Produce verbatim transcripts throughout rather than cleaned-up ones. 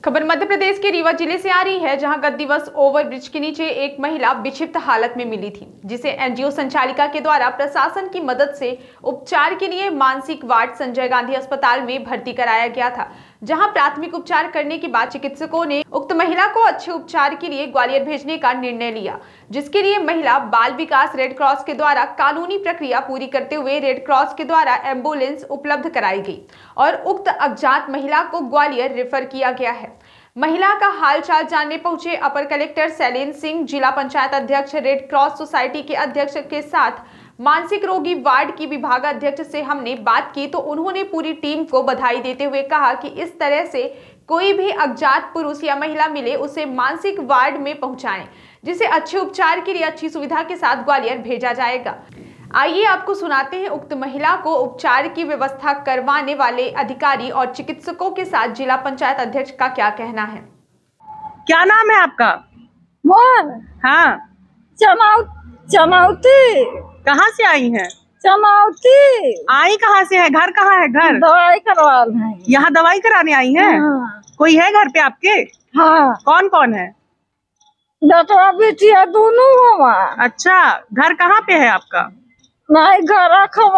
खबर मध्य प्रदेश के रीवा जिले से आ रही है, जहां गत दिवस ओवरब्रिज के नीचे एक महिला विक्षिप्त हालत में मिली थी, जिसे एनजीओ संचालिका के द्वारा प्रशासन की मदद से उपचार के लिए मानसिक वार्ड संजय गांधी अस्पताल में भर्ती कराया गया था। जहां प्राथमिक उपचार करने के बाद चिकित्सकों ने उक्त महिला को अच्छे उपचार के लिए ग्वालियर भेजने का निर्णय लिया, जिसके लिए महिला बाल विकास रेड क्रॉस के द्वारा कानूनी प्रक्रिया पूरी करते हुए रेड क्रॉस के द्वारा एम्बुलेंस उपलब्ध कराई गई और उक्त अज्ञात महिला को ग्वालियर रेफर किया गया है। महिला का हालचाल जानने पहुंचे अपर कलेक्टर शैलेंद्र सिंह, जिला पंचायत अध्यक्ष, रेड क्रॉस सोसाइटी के अध्यक्ष के साथ मानसिक रोगी वार्ड की विभागाध्यक्ष से हमने बात की, तो उन्होंने पूरी टीम को बधाई देते हुए कहा कि इस तरह से कोई भी अज्ञात पुरुष या महिला मिले उसे मानसिक वार्ड में पहुंचाएं, जिसे अच्छे उपचार के लिए अच्छी सुविधा के साथ ग्वालियर भेजा जाएगा। आइए आपको सुनाते हैं उक्त महिला को उपचार की व्यवस्था करवाने वाले अधिकारी और चिकित्सकों के साथ जिला पंचायत अध्यक्ष का क्या कहना है। क्या नाम है आपका? मोर। हाँ। चमाउ चमाउती। कहाँ से आई हैं? चमाउती। आई कहाँ से है? घर कहाँ है? घर दवाई करवा रहे हैं। यहाँ दवाई कराने आई हैं? हाँ। कोई है घर पे आपके? हाँ। कौन कौन है? बेटा बेटिया दोनों हुआ। अच्छा, घर कहाँ पे है आपका? नहीं, घर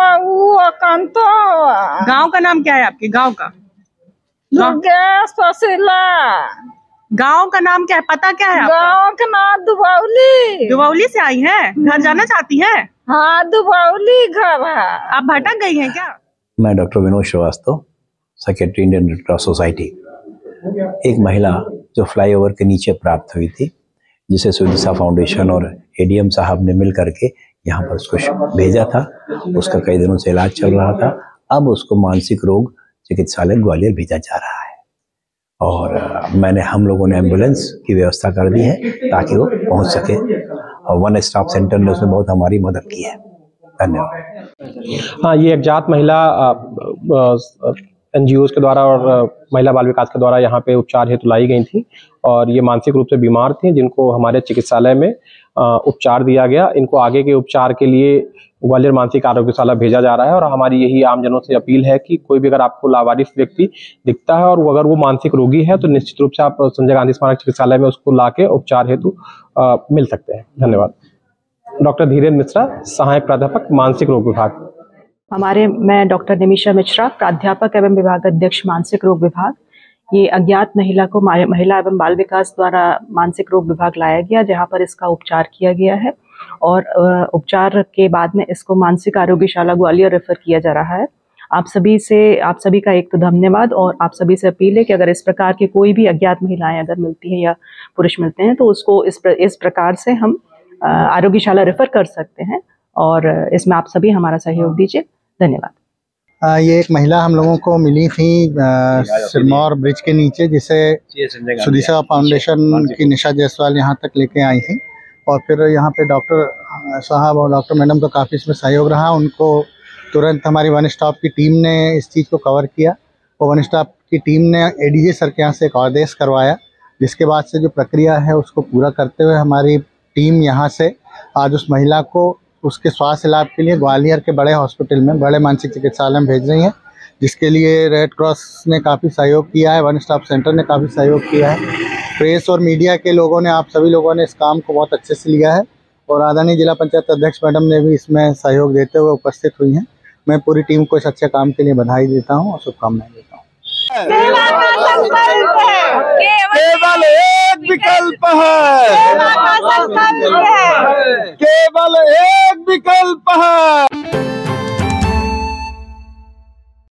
गाँव का नाम क्या है आपके? गाँव का गाँव का नाम क्या है? पता क्या है? गाँव का नाम दुबौली। दुबौली से आई हैं? घर जाना चाहती हैं? हाँ, दुबौली घर है। आप भटक गई हैं क्या? मैं doctor Vinod Srivastava, secretary Indian Red Cross Society. एक महिला जो फ्लाईओवर के नीचे प्राप्त हुई थी, जिसे सुदिशा फाउंडेशन और एडीएम साहब ने मिल करके यहाँ पर उसको भेजा था। उसका कई दिनों से इलाज चल रहा था। अब उसको मानसिक रोग चिकित्सालय ग्वालियर भेजा जा रहा है और मैंने हम लोगों ने एम्बुलेंस की व्यवस्था कर दी है ताकि वो पहुँच सके और वन स्टॉप सेंटर ने उसमें बहुत हमारी मदद की है। धन्यवाद। हाँ, ये अज्ञात महिला एनजीओ के द्वारा और महिला बाल विकास के द्वारा यहाँ पे उपचार हेतु लाई गई थी और ये मानसिक रूप से बीमार थी, जिनको हमारे चिकित्सालय में उपचार दिया गया। इनको आगे के उपचार के लिए ग्वालियर मानसिक आरोग्यशाला भेजा जा रहा है और हमारी यही आमजनों से अपील है कि कोई भी अगर आपको लावारिस व्यक्ति दिखता है और अगर वो मानसिक रोगी है तो निश्चित रूप से आप संजय गांधी स्मारक चिकित्सालय में उसको लाके उपचार हेतु मिल सकते हैं। धन्यवाद। डॉक्टर धीरेन्द्र मिश्रा, सहायक प्राध्यापक, मानसिक रोग विभाग। हमारे मैं डॉक्टर निमिषा मिश्रा, प्राध्यापक एवं विभाग अध्यक्ष, मानसिक रोग विभाग। ये अज्ञात महिला को महिला एवं बाल विकास द्वारा मानसिक रोग विभाग लाया गया, जहां पर इसका उपचार किया गया है और उपचार के बाद में इसको मानसिक आरोग्यशाला ग्वालियर रेफर किया जा रहा है। आप सभी से आप सभी का एक तो धन्यवाद और आप सभी से अपील है कि अगर इस प्रकार के कोई भी अज्ञात महिलाएं अगर मिलती हैं या पुरुष मिलते हैं तो उसको इस प्र, इस प्रकार से हम आरोग्यशाला रेफर कर सकते हैं और इसमें आप सभी हमारा सहयोग दीजिए। धन्यवाद। ये एक महिला हम लोगों को मिली थी सिरमौर ब्रिज के नीचे, जिसे सुदिशा फाउंडेशन की निशा जायसवाल यहाँ तक लेके आई थी और फिर यहाँ पे डॉक्टर साहब और डॉक्टर मैडम का काफ़ी इसमें सहयोग रहा। उनको तुरंत हमारी वन स्टॉप की टीम ने इस चीज़ को कवर किया और वन स्टॉप की टीम ने एडीजे सर के यहाँ से एक आदेश करवाया, जिसके बाद से जो प्रक्रिया है उसको पूरा करते हुए हमारी टीम यहाँ से आज उस महिला को उसके स्वास्थ्य लाभ के लिए ग्वालियर के बड़े हॉस्पिटल में, बड़े मानसिक चिकित्सालय में भेज रही हैं, जिसके लिए रेड क्रॉस ने काफ़ी सहयोग किया है, वन स्टॉप सेंटर ने काफ़ी सहयोग किया है, प्रेस और मीडिया के लोगों ने, आप सभी लोगों ने इस काम को बहुत अच्छे से लिया है और आदरणीय जिला पंचायत अध्यक्ष मैडम ने भी इसमें सहयोग देते हुए उपस्थित हुई हैं। मैं पूरी टीम को इस अच्छे काम के लिए बधाई देता हूँ और शुभकामनाएं देता हूँ। केवल एक विकल्प है, केवल एक विकल्प